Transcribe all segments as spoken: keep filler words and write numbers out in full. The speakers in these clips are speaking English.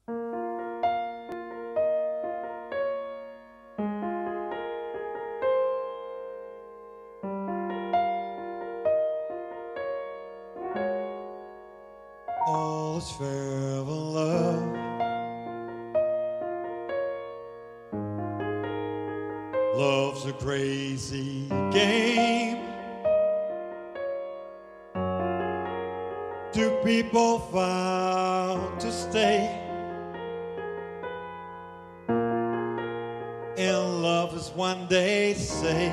All is fair in love. Love's a crazy game. Two people found to stay. And love is one day say.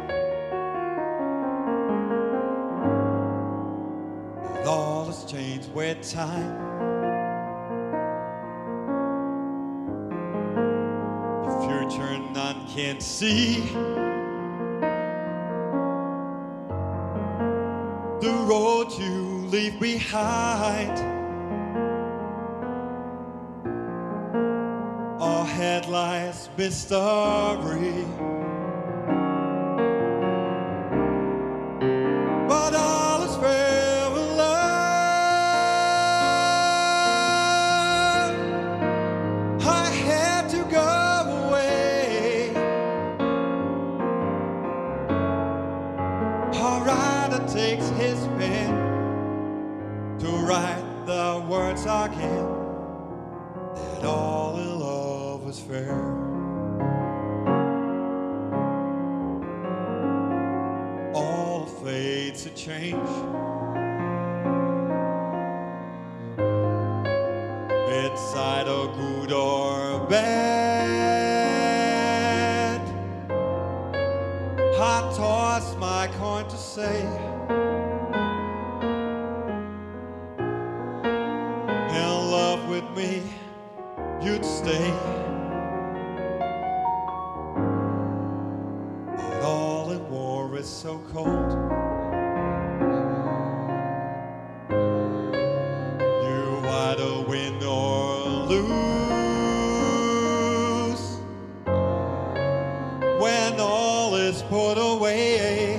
But all has changed with time. The future none can see. The road you leave behind. Ahead lies mystery. But all is fair in love. I had to go away. A writer takes his pen to write the words again, that all in love was fair. All fades to change. It's either good or bad. I toss my coin to say, with me, you'd stay. But all in war is so cold. You either win or lose. When all is put away,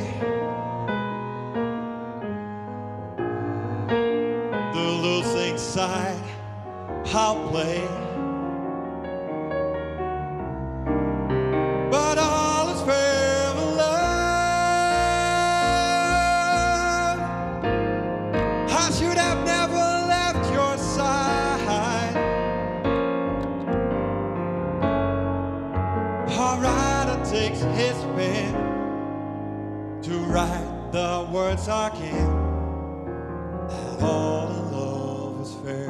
the losing side I'll play. But all is fair in love. I should have never left your side. A writer takes his pen to write the words again, that all in love is fair.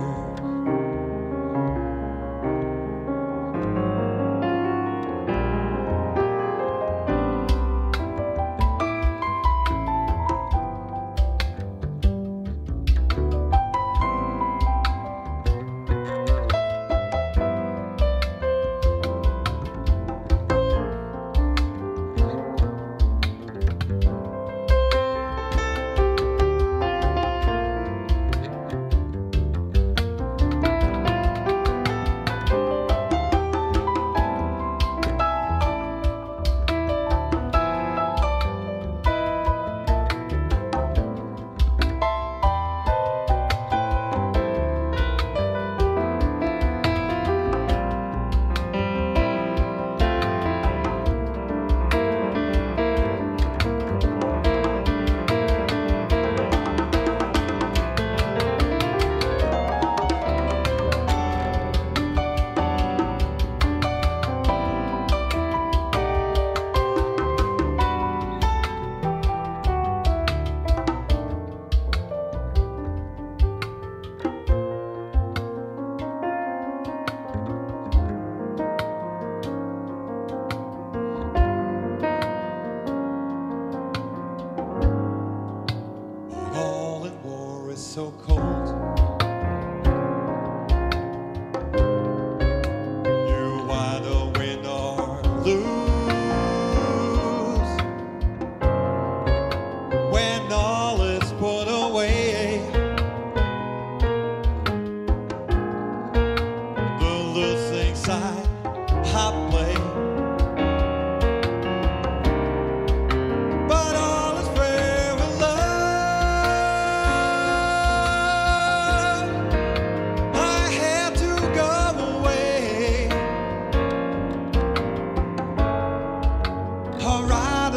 So cold. You either win or lose. When all is put away, the losing side I play. But all is fair in love.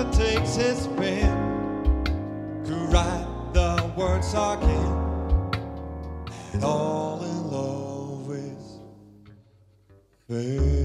takes his pen to write the words again, and all in love with faith.